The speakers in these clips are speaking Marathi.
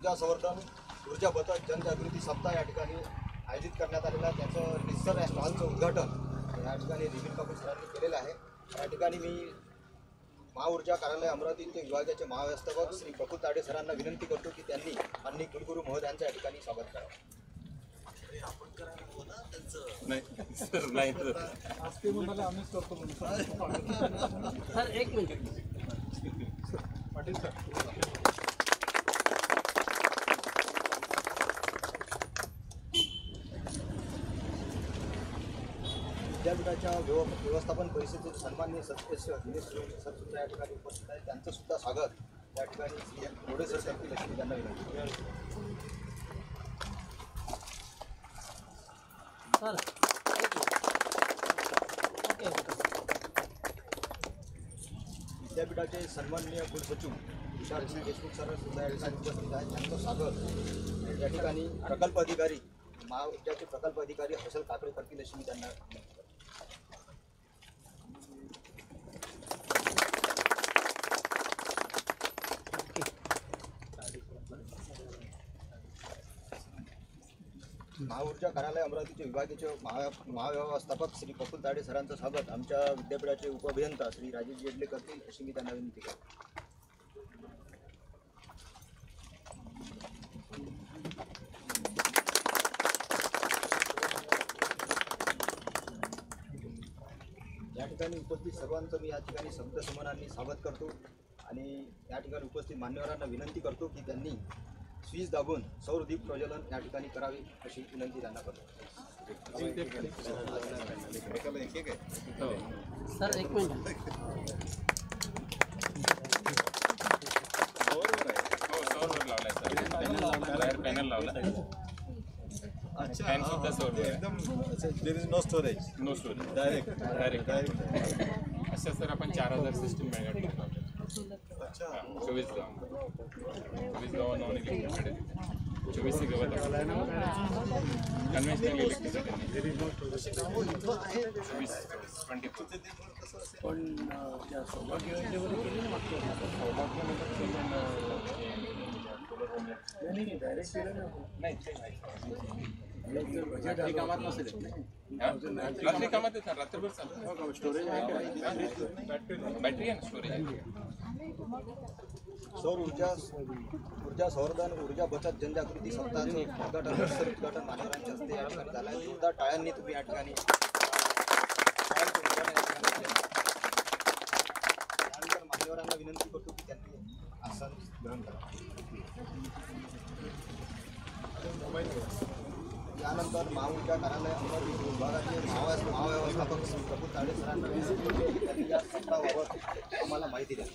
ऊर्जा संवर्धन ऊर्जा बचत जनजागृती सप्ताह या ठिकाणी आयोजित करण्यात आलेला त्याचं निसर्ग स्टॉलचं उद्घाटन या ठिकाणी रिबीन कापूर सरांनी केलेलं आहे। या ठिकाणी मी महाऊर्जा कार्यालय अमरावती येथे विभागाचे महाव्यवस्थापक श्री प्रफुल्ल ताडे सरांना विनंती करतो की त्यांनी माननीय कुलगुरू महोदयांचं या ठिकाणी स्वागत करावं। नाही सर, नाही तर आज ते म्हणाले आम्हीच करतो म्हणून सर एक मिनिट पाटील सर विद्यापीठाच्या व्यवस्थापन परिषदेचे सन्माननीय सदस्य दिनेश सर सुद्धा या ठिकाणी उपस्थित आहेत। त्यांचं सुद्धा स्वागत या ठिकाणी श्री रोडे सर करतील अशी त्यांना विनंती। सर विद्यापीठाचे सन्माननीय कुलसचिव तुषारसिंह देशमुख सर सुद्धा या ठिकाणी उपस्थित आहेत। त्यांचं स्वागत या ठिकाणी प्रकल्प अधिकारी महाविद्यालयाचे प्रकल्प अधिकारी हर्षल काकडे करतील अशी मी त्यांना विनंती करतो। महाऊर्जा कार्यालय अमरावतीचे विभागाचे महाव्यवस्थापक श्री प्रफुल्ल ताडे सरांचं स्वागत आमच्या विद्यापीठाचे उपअभियंता श्री राजेश जेडले करतील अशी मी त्यांना विनंती करतो। या ठिकाणी उपस्थित सर्वांचं मी या ठिकाणी शब्दसमानांनी स्वागत करतो आणि या ठिकाणी उपस्थित मान्यवरांना विनंती करतो की त्यांनी स्विच दाबून सौरदीप प्रज्वलन या ठिकाणी करावी अशी विनंती त्यांना करतो। सर एक मिनिट पॅनल लावला फॅन सुद्धा सौर एकदम there is no storage direct असं सर आपण 4000 सिस्टम मेगावाट लावले। अच्छा 24 गाव नॉन इलेक्ट्रिक 24 गवत कन्व्हेन्शनल इलेक्ट्रिसिटी 24 पण त्या सौभाग्य योजनेवर केली ना मागच्या नाही डायरेक्ट केलं नाही कामात नसेल रात्री कामात येतात रात्रभर चालू स्टोरेज बॅटरी आणि स्टोरेज सौर ऊर्जा संवर्धन ऊर्जा बचत जनजागृती सप्ताहाचं उद्घाटन मान्यवरांच्या हस्ते या ठिकाणी झालं आहे। सुद्धा टाळ्यांनी तुम्ही या ठिकाणी त्यानंतर मान्यवरांना विनंती करतो की त्यांनी आसन ग्रहण करावं। यानंतर महाऊर्जा कार्यालय अमरावती विभागाचे महाव्यवस्थापक श्री प्रफुल्ल ताडे सरांना विनंती करतो की त्यांनी या सप्ताहाबाबत आम्हाला माहिती द्या।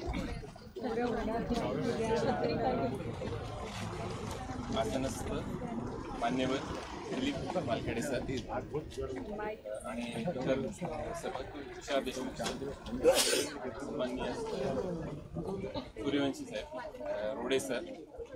आसनस्थ मान्यवर दिलीप मालखेडे सर आणि इतर सभापती तुषार देशमुख माननीय सूर्यवंशी साहेब रोडे सर।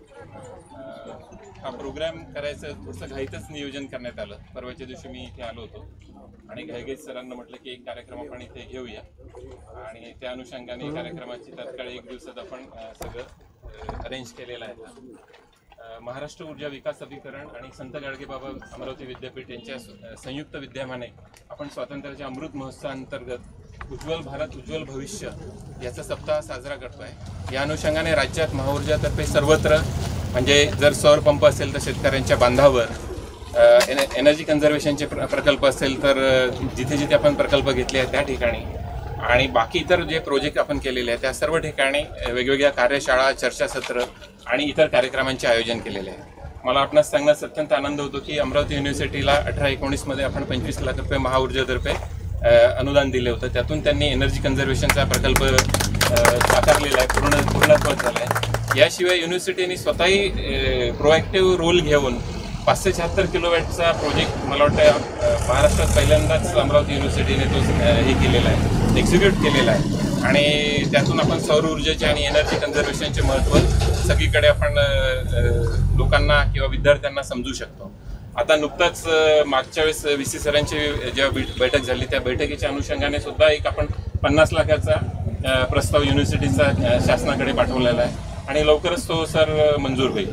हा प्रोग्राम करायचं थोडंसं घाईतच नियोजन करण्यात आलं। परवाच्या दिवशी मी इथे आलो होतो आणि घाईघाईत सरांना म्हटलं की एक कार्यक्रम आपण इथे घेऊया आणि त्या अनुषंगाने कार्यक्रमाची तात्काळ 1 दिवसात आपण सगळं अरेंज केलेलं आहे। महाराष्ट्र ऊर्जा विकास अभिकरण आणि संत गाडगेबाबा अमरावती विद्यापीठ यांच्या संयुक्त विद्यमाने आपण स्वातंत्र्याच्या अमृत महोत्सवाअंतर्गत उज्ज्वल भारत उज्ज्वल भविष्य याचा सप्ताह साजरा करतो आहे। या अनुषंगाने राज्यात महाऊर्जातर्फे सर्वत्र म्हणजे जर सौर पंप असेल तर शेतकऱ्यांच्या बांधावर, एनर्जी कन्झर्वेशनचे प्रकल्प असेल तर जिथे जिथे आपण प्रकल्प घेतले आहेत त्या ठिकाणी आणि बाकी इतर जे प्रोजेक्ट आपण केलेले आहेत त्या सर्व ठिकाणी वेगवेगळ्या कार्यशाळा, चर्चासत्र आणि इतर कार्यक्रमांचे आयोजन केलेले आहे। मला आपणास सांगण्यास अत्यंत आनंद होतो की अमरावती युनिव्हर्सिटीला 18-19 मध्ये आपण 25 लाख रुपये महाऊर्जेतर्फे अनुदान दिले होतं। त्यातून त्यांनी एनर्जी कन्झर्वेशनचा प्रकल्प साकारलेला आहे, पूर्णत्वास झाला आहे। याशिवाय युनिव्हर्सिटीने स्वतःही प्रोएक्टिव्ह रोल घेऊन 576 किलोवॅटचा प्रोजेक्ट मला वाटतं महाराष्ट्रात पहिल्यांदाच अमरावती युनिव्हर्सिटीने तो हे केलेला आहे, एक्झिक्यूट केलेला आहे आणि त्यातून आपण सौर ऊर्जेचे आणि एनर्जी कन्झर्वेशनचे महत्त्व सगळीकडे आपण लोकांना किंवा विद्यार्थ्यांना समजू शकतो। आता नुकताच मागच्या वेळेस VC सरांची जेव्हा बैठक झाली त्या बैठकीच्या अनुषंगाने सुद्धा एक आपण 50 लाखाचा प्रस्ताव युनिव्हर्सिटीचा शासनाकडे पाठवलेला आहे आणि लवकरच तो सर मंजूर होईल.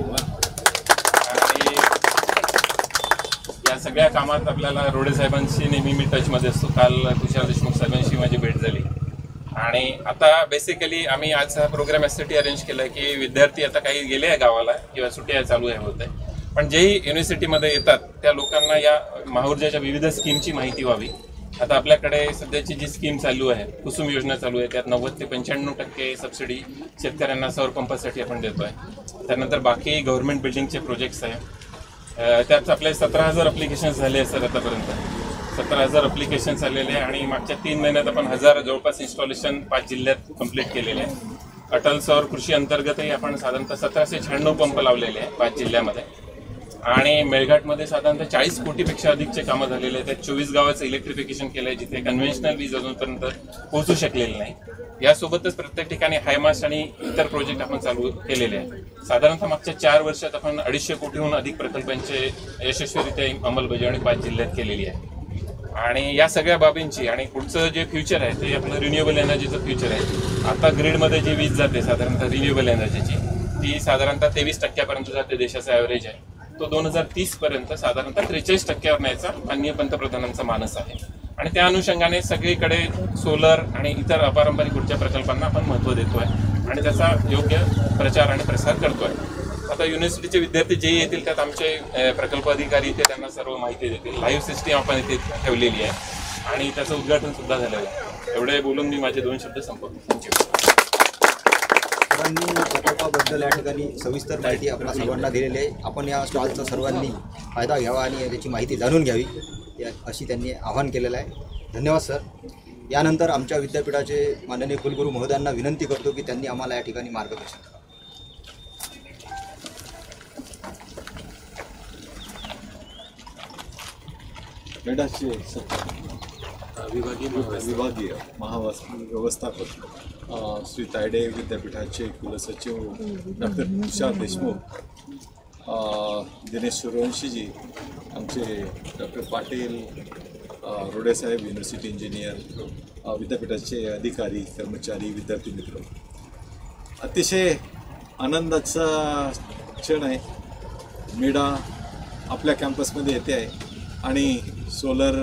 आणि या सगळ्या कामात आपल्याला रोडे साहेबांशी नेहमी मी टचमध्ये असतो. काल तुषार देशमुख साहेबांशी माझी भेट झाली आणि आता बेसिकली आम्ही आज हा प्रोग्राम यासाठी अरेंज केला की विद्यार्थी आता काही गेले आहे गावाला किंवा सुट्ट्या चालू आहे होते, पण जेही युनिव्हर्सिटीमध्ये येतात त्या लोकांना या महाऊर्जाच्या विविध स्कीमची माहिती व्हावी. आता आपल्याकडे सध्याची जी स्कीम चालू आहे, कुसुम योजना चालू आहे, त्यात 90 ते 95% सबसिडी शेतकऱ्यांना सौर पंपासाठी आपण देतोय. त्यानंतर बाकी गव्हर्नमेंट बिल्डिंगचे प्रोजेक्ट्स आहे, त्यात आपले 17,000 अप्लिकेशन्स झाले आहेत सर आतापर्यंत. 17,000 अप्लिकेशन्स आलेले आहे आणि मागच्या 3 महिन्यात आपण 1000 जवळपास इन्स्टॉलेशन 5 जिल्ह्यात कंप्लीट केलेले आहे. अटल सौर कृषी अंतर्गतही आपण साधारणतः 1796 पंप लावलेले आहे 5 जिल्ह्यामध्ये. आणि मेळघाटमध्ये साधारणतः 40 कोटीपेक्षा अधिकचे कामं झालेले आहेत. त्यात 24 गावाचं इलेक्ट्रिफिकेशन केलं आहे जिथे कन्व्हेन्शनल वीज अजूनपर्यंत पोहोचू शकलेली नाही. यासोबतच प्रत्येक ठिकाणी हायमास्ट आणि इतर प्रोजेक्ट आपण चालू केलेले आहेत. साधारणतः मागच्या 4 वर्षात आपण 250 कोटीहून अधिक प्रकल्पांचे यशस्वीरित्या अंमलबजावणी 5 जिल्ह्यात केलेली आहे. आणि या सगळ्या बाबींची आणि पुढचं जे फ्युचर आहे ते आपलं रिन्युएबल एनर्जीचं फ्युचर आहे. आता ग्रीडमध्ये जी वीज जाते साधारणतः रिन्युएबल एनर्जीची ती साधारणतः 23% जाते, देशाचा ॲव्हरेज आहे. तो 2030 पर्यंत साधारणतः 43% न्यायचा माननीय पंतप्रधानांचा मानस आहे. आणि त्या अनुषंगाने सगळीकडे सोलर आणि इतर अपारंपरिक ऊर्जा प्रकल्पांना आपण महत्त्व देतोय आणि त्याचा योग्य प्रचार आणि प्रसार करतोय. आता युनिव्हर्सिटीचे विद्यार्थी जे येतील त्यात आमचे प्रकल्प अधिकारी इथे त्यांना सर्व माहिती देतील. लाईव्ह सिस्टीम आपण इथे ठेवलेली आहे आणि त्याचं उद्घाटन सुद्धा झालेलं आहे. एवढे बोलून मी माझे 2 शब्द संपवतो. सरांनी प्रकल्पाबद्दल या ठिकाणी सविस्तर माहिती आपल्या सर्वांना दिलेली आहे. आपण या स्टॉलचा सर्वांनी फायदा घ्यावा आणि त्याची माहिती जाणून घ्यावी अशी त्यांनी आवाहन केलेलं आहे. धन्यवाद सर. यानंतर आमच्या विद्यापीठाचे माननीय कुलगुरू महोदयांना विनंती करतो की त्यांनी आम्हाला या ठिकाणी मार्गदर्शन करावं. मेडाचे विभागीय महाव्यवस्थापक श्री तायडे विद्यापीठाचे कुलसचिव डॉक्टर तुषार देशमुख, दिनेश सूर्यवंशीजी, आमचे डॉक्टर पाटील, रोडेसाहेब युनिव्हर्सिटी इंजिनियर, विद्यापीठाचे अधिकारी, कर्मचारी, विद्यार्थी मित्र, अतिशय आनंदाचा क्षण आहे. मेडा आपल्या कॅम्पसमध्ये येते आहे आणि सोलर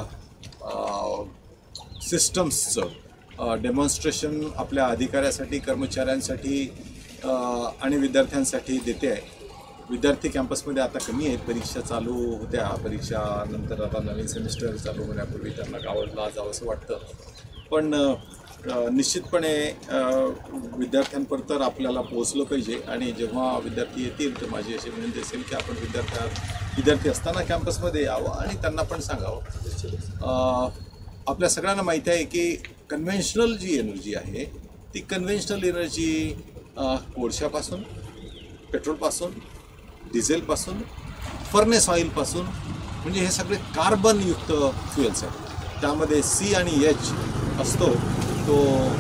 सिस्टम्सचं डेमॉन्स्ट्रेशन आपल्या अधिकाऱ्यासाठी, कर्मचाऱ्यांसाठी आणि विद्यार्थ्यांसाठी देते आहे. विद्यार्थी कॅम्पसमध्ये आता कमी आहेत. परीक्षा चालू होत्या, परीक्षानंतर आता नवीन सेमिस्टर चालू होण्यापूर्वी त्यांना गावाला जावं असं वाटतं. पण निश्चितपणे विद्यार्थ्यांपर्यंत आपल्याला पोहोचलं पाहिजे आणि जेव्हा विद्यार्थी येतील तर माझी अशी विनंती असेल की आपण विद्यार्थी असताना कॅम्पसमध्ये यावं आणि त्यांना पण सांगावं. आपल्या सगळ्यांना माहिती आहे की कन्व्हेन्शनल जी एनर्जी आहे ती कन्व्हेन्शनल एनर्जी कोळशापासून, पेट्रोलपासून, डिझेलपासून, फर्नेस ऑइलपासून, म्हणजे हे सगळे कार्बनयुक्त फ्युएल्स आहेत. त्यामध्ये C आणि H असतो, तो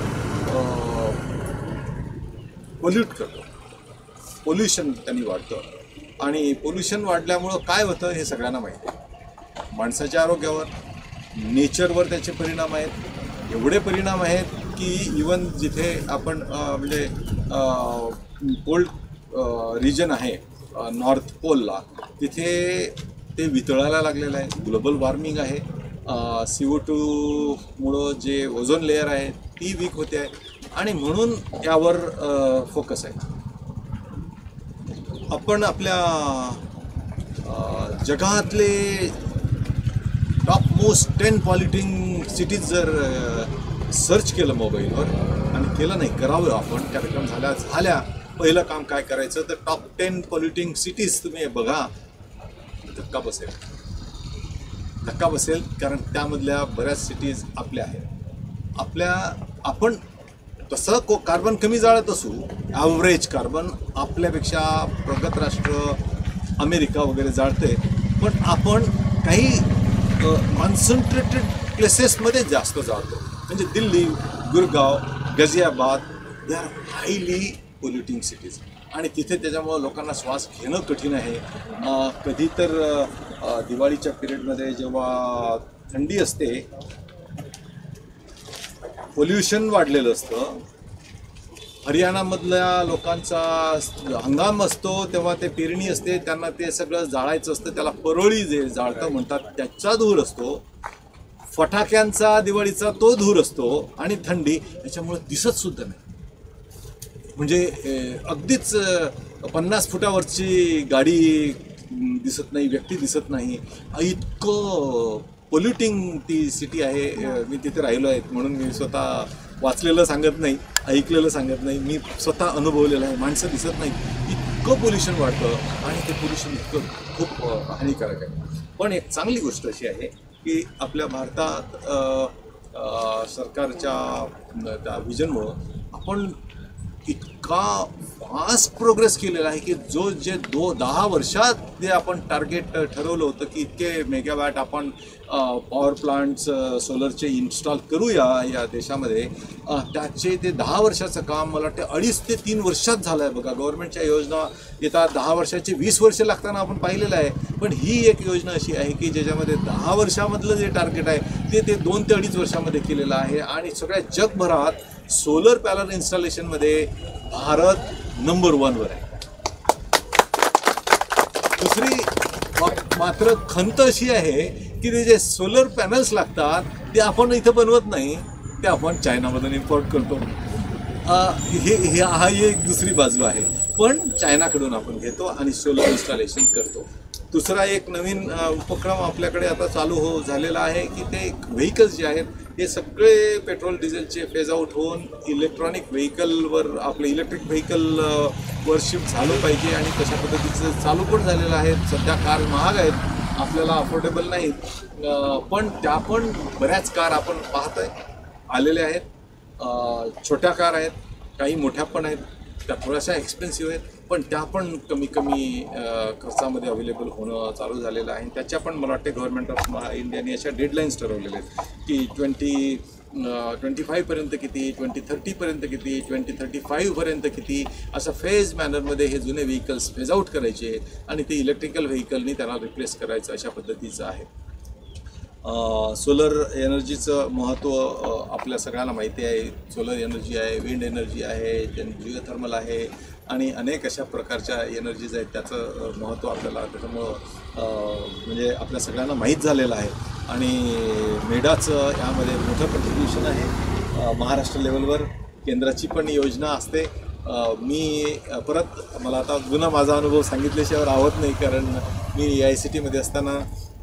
पोल्यूट करतो, पोल्युशन त्यांनी वाढतं आणि पोल्युशन वाढल्यामुळं काय होतं हे सगळ्यांना माहिती आहे. माणसाच्या आरोग्यावर, नेचरवर त्याचे परिणाम आहेत. एवढे परिणाम आहेत की इवन जिथे आपण म्हणजे कोल्ड रिजन आहे नॉर्थ पोलला, तिथे ते वितळायला लागलेलं आहे. ग्लोबल वॉर्मिंग आहे. CO2 मुळं जे ओझोन लेअर आहे ती वीक होते आहे आणि म्हणून यावर फोकस आहे. आपण आपल्या जगातले टॉप मोस्ट 10 पॉल्युटिंग सिटीज जर सर्च केलं मोबाईलवर आणि केलं नाही, करावं आपण, कार्यक्रम झाल्या पहिलं काम काय करायचं तर टॉप 10 पॉल्युटिंग सिटीज तुम्ही बघा, धक्का बसेल कारण त्यामधल्या बऱ्याच सिटीज आपल्या आहेत. आपण तसं कार्बन कमी जाळत असू, ॲव्हरेज कार्बन आपल्यापेक्षा प्रगत राष्ट्र अमेरिका वगैरे जाळते, पण आपण काही कॉन्सन्ट्रेटेड प्लेसेसमध्ये जास्त जाळतो. म्हणजे Delhi, Gurgaon, Ghaziabad, they are highly polluting cities आणि तिथे त्याच्यामुळं लोकांना श्वास घेणं कठीण आहे. कधी तर दिवाळीच्या पिरियडमध्ये जेव्हा थंडी असते, पोल्युशन वाढलेलं असतं, हरियाणामधल्या लोकांचा हंगाम असतो तेव्हा ते पेरणी असते, त्यांना ते सगळं जाळायचं असतं, त्याला परोळी जे जाळतं म्हणतात त्याचा धूर असतो, फटाक्यांचा दिवाळीचा तो धूर असतो आणि थंडी याच्यामुळे दिसत सुद्धा नाही. म्हणजे अगदीच 50 फुटावरची गाडी दिसत नाही, व्यक्ती दिसत नाही, इतकं पोल्युटिंग ती सिटी आहे. मी तिथे राहिलो आहे म्हणून मी स्वतः वाचलेलं सांगत नाही, ऐकलेलं सांगत नाही, मी स्वतः अनुभवलेलं आहे. माणसं दिसत नाही, इतकं पोल्युशन वाढतं आणि ते पोल्युशन इतकं खूप हानिकारक आहे. पण एक चांगली गोष्ट अशी आहे की आपल्या भारतात सरकारच्या त्या विजनमुळं आपण इतका फास्ट प्रोग्रेस केलेला आहे की जे 10 वर्षात जे आपण टार्गेट ठरवलं होतं की इतके मेगावॅट आपण पॉवर प्लांट्स सोलरचे इन्स्टॉल करूया या देशामध्ये, त्याचे ते 10 वर्षाचं काम मला वाटतं 2.5 ते 3 वर्षात झालं आहे. बघा, गव्हर्नमेंटच्या योजना येतात 10 वर्षाचे 20 वर्ष लागताना आपण पाहिलेलं आहे. पण ही एक योजना अशी आहे की ज्याच्यामध्ये 10 वर्षामधलं जे टार्गेट आहे ते 2 ते 2.5 वर्षामध्ये केलेलं आहे. आणि सगळ्या जगभरात सोलर पॅनल इन्स्टॉलेशनमध्ये भारत नंबर 1 वर आहे. दुसरी मात्र खंत अशी आहे की ते जे सोलर पॅनल्स लागतात ते आपण इथं बनवत नाही, ते आपण चायनामधून इम्पोर्ट करतो. हा एक दुसरी बाजू आहे. पण चायनाकडून आपण घेतो आणि सोलर इन्स्टॉलेशन करतो. दुसरा एक नवीन उपक्रम आपल्याकडे आता चालू झालेला आहे की ते व्हेकल्स जे आहेत हे सगळे पेट्रोल डिझेलचे फेज आउट होऊन इलेक्ट्रॉनिक व्हेकलवर, आपलं इलेक्ट्रिक व्हेकलवर शिफ्ट झालं पाहिजे. आणि तशा पद्धतीचं चालू पण झालेलं आहे. सध्या कार महाग आहेत, आपल्याला अफोर्डेबल नाहीत, पण त्या पण बऱ्याच कार आपण पाहतोय आलेल्या आहेत. छोट्या कार आहेत, काही मोठ्या पण आहेत, त्या थोड्याशा एक्सपेन्सिव्ह आहेत, पण त्या पण कमी खर्चामध्ये अवेलेबल होणं चालू झालेलं आहे. त्याच्या पण मला वाटते गव्हर्नमेंट ऑफ इंडियाने अशा डेडलाईन्स ठरवलेल्या आहेत की 2025पर्यंत किती, 2030पर्यंत किती, 2035पर्यंत किती, असं फेज मॅनरमध्ये हे जुने व्हेकल्स फेज आउट करायचे आणि ते इलेक्ट्रिकल व्हेकलनी त्यांना रिप्लेस करायचं, अशा पद्धतीचं आहे. सोलर एनर्जीचं महत्त्व आपल्या सगळ्यांना माहिती आहे. सोलर एनर्जी आहे, विंड एनर्जी आहे, जिओथर्मल आहे आणि अनेक अशा प्रकारच्या एनर्जीज आहेत. त्याचं महत्त्व आपल्याला त्याच्यामुळं म्हणजे आपल्या सगळ्यांना माहीत झालेलं आहे. आणि मेडाचं यामध्ये मोठं कॉन्ट्रीब्युशन आहे. महाराष्ट्र लेवलवर केंद्राची पण योजना असते. मी परत मला आता जुना माझा अनुभव सांगितल्याशिवाय राहत नाही, कारण मी AICTमध्ये असताना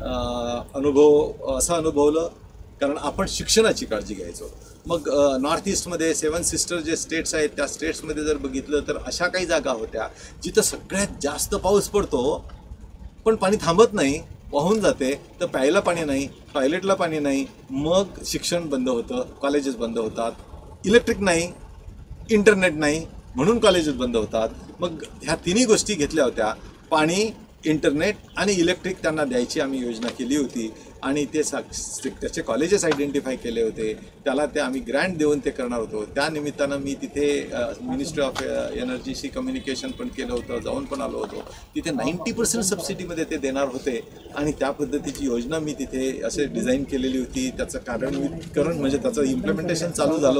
असं अनुभवलं, कारण आपण शिक्षणाची काळजी घ्यायचो. मग नॉर्थ ईस्टमध्ये 7 सिस्टर जे स्टेट्स आहेत त्या स्टेट्समध्ये जर बघितलं तर अशा काही जागा होत्या जिथं सगळ्यात जास्त पाऊस पडतो पण पाणी थांबत नाही, वाहून जाते, तर प्यायला पाणी नाही, टॉयलेटला पाणी नाही, मग शिक्षण बंद होतं, कॉलेजेस बंद होतात, इलेक्ट्रिक नाही, इंटरनेट नाही म्हणून कॉलेजेस बंद होतात. मग ह्या तिन्ही गोष्टी घेतल्या होत्या, पाणी, इंटरनेट आणि इलेक्ट्रिक त्यांना द्यायची आम्ही योजना केली होती. आणि ते त्याचे कॉलेजेस आयडेंटिफाय केले होते, त्याला ते आम्ही ग्रँट देऊन ते करणार होतो. त्या निमित्तानं मी तिथे मिनिस्ट्री ऑफ एनर्जीशी कम्युनिकेशन पण केलं होतं, जाऊन पण आलो होतो. तिथे 90% सबसिडीमध्ये ते देणार होते आणि त्या पद्धतीची योजना मी तिथे असे डिझाईन केलेली होती. त्याचं कार्यान्वितकरण म्हणजे त्याचं इम्प्लिमेंटेशन चालू झालं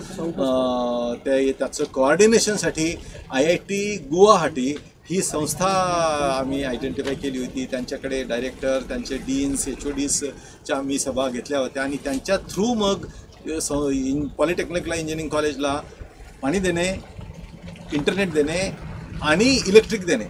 होतं. त्याचं कोऑर्डिनेशनसाठी IIT गुवाहाटी ही संस्था आम्ही आयडेंटिफाय केली होती. त्यांच्याकडे डायरेक्टर, त्यांचे डीन्स, HODsच्या मी सभा घेतल्या होत्या आणि त्यांच्या थ्रू मग पॉलिटेक्निकला, इंजिनिअरिंग कॉलेजला पाणी देणे, इंटरनेट देणे आणि इलेक्ट्रिक देणे.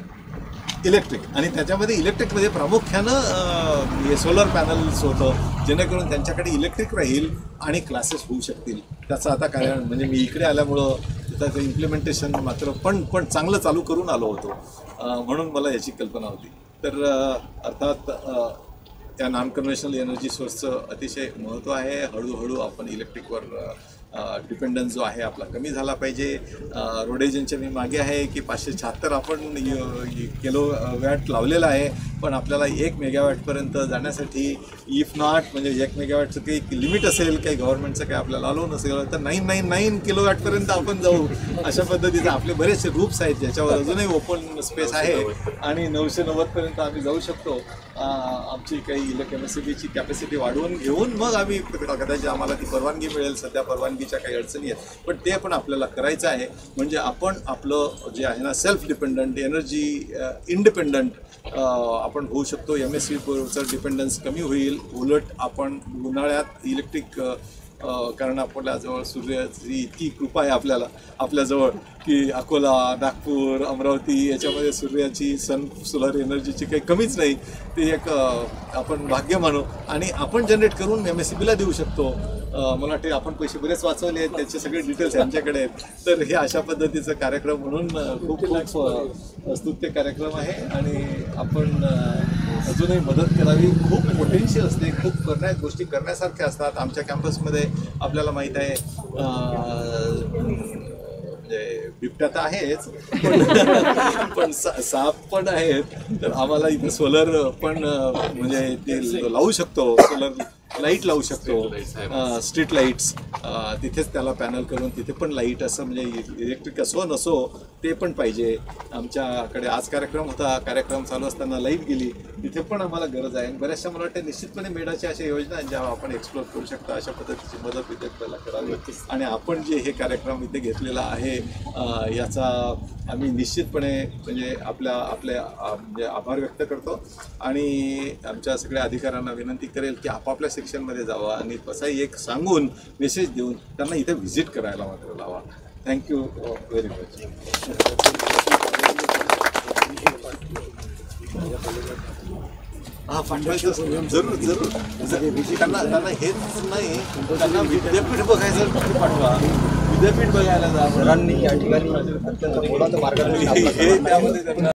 आणि त्याच्यामध्ये इलेक्ट्रिकमध्ये प्रामुख्यानं हे सोलर पॅनल्स होतं, जेणेकरून त्यांच्याकडे इलेक्ट्रिक राहील आणि क्लासेस होऊ शकतील. त्याचं आता कार्यान्वयन म्हणजे मी इकडे आल्यामुळं त्याचं इम्प्लिमेंटेशन मात्र पण चांगलं चालू करून आलो होतो, म्हणून मला याची कल्पना होती. तर अर्थात त्या नॉन कन्व्हेन्शनल एनर्जी सोर्सचं अतिशय महत्त्व आहे. हळूहळू आपण इलेक्ट्रिकवर डिपेंडन्स जो आहे आपला कमी झाला पाहिजे. रोडेजनच्या मी मागे आहे की 576 आपण किलोवॅट लावलेला आहे, पण आपल्याला 1 मेगावॅटपर्यंत जाण्यासाठी इफ नॉट म्हणजे 1 मेगावॅटचं काही लिमिट असेल, काही गव्हर्नमेंटचं काही आपल्याला अलाउ नसेल तर 999 किलोवॅटपर्यंत आपण जाऊ. अशा पद्धतीचे आपले बरेचसे रूप्स आहेत ज्याच्यावर अजूनही ओपन स्पेस आहे आणि 990पर्यंत आम्ही जाऊ शकतो. आमची काही कॅपॅसिटी वाढवून घेऊन मग आम्ही कदाचित आम्हाला ती परवानगी मिळेल. सध्या परवानगी बाकीच्या काही अडचणी आहेत, पण ते पण आपल्याला करायचं आहे. म्हणजे आपण आपलं जे आहे ना सेल्फ डिपेंडंट, एनर्जी इंडिपेंडंट आपण होऊ शकतो. MSCवरचं डिपेंडन्स कमी होईल. उलट आपण उन्हाळ्यात इलेक्ट्रिक कारण आपल्याजवळ सूर्याची इतकी कृपा आहे आपल्याजवळ की अकोला, नागपूर, अमरावती याच्यामध्ये सूर्याची सोलर एनर्जीची काही कमीच नाही. ते एक आपण भाग्य मानू आणि आपण जनरेट करून MSCBला देऊ शकतो. मला वाटते आपण पैसे बरेच वाचवले आहेत, त्याचे सगळे डिटेल्स आमच्याकडे आहेत. तर हे अशा पद्धतीचं कार्यक्रम म्हणून खूप खूप स्तुत्य कार्यक्रम आहे आणि आपण अजूनही मदत करावी. खूप पोटेन्शियल असते, खूप गोष्टी करण्यासारख्या असतात. आमच्या कॅम्पसमध्ये आपल्याला माहीत आहे म्हणजे बिबट्या तर आहेच पण साप पण आहेत. तर आम्हाला इथे सोलर पण म्हणजे ते लावू शकतो, सोलर लाईट लावू शकतो, स्ट्रीट लाईट्स तिथेच त्याला पॅनल करून तिथे पण लाईट असं म्हणजे इलेक्ट्रिक असो नसो ते पण पाहिजे. आमच्याकडे आज कार्यक्रम चालू असताना लाईट गेली, तिथे पण आम्हाला गरज आहे. बऱ्याचशा मला वाटतं निश्चितपणे मेडाच्या अशा योजना आहेत ज्या आपण एक्सप्लोर करू शकता. अशा पद्धतीची मदत विद्यार्थ्याला करावी आणि आपण जे हे कार्यक्रम इथे घेतलेला आहे याचा आम्ही निश्चितपणे म्हणजे म्हणजे आभार व्यक्त करतो आणि आमच्या सगळ्या अधिकाऱ्यांना विनंती करेल की आपापल्या सेक्शनमध्ये जावा आणि तसाही एक सांगून मेसेज देऊन त्यांना इथे व्हिजिट करायला मात्र लावा. Thank you very much. पाठवायचं जरूर त्यांना हेच नाही, त्यांना विद्यापीठ बघायचं पाठवा, विद्यापीठ बघायला जा. सरांनी या ठिकाणी अत्यंत मोलाचं मार्गदर्शन हे त्यामध्ये त्यांना